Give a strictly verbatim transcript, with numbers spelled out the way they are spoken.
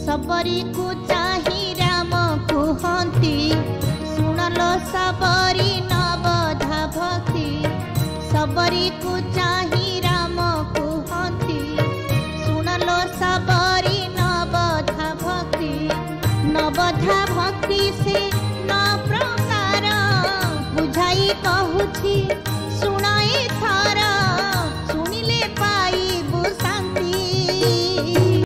सबरी को चाही राम कुहंती सुनलो सबरी नवधा भक्ति सबरी को चाही राम कुहंती सुनलो सबरी नवधा भक्ति नवधा भक्ति से न प्रकार बुझाई कहूछि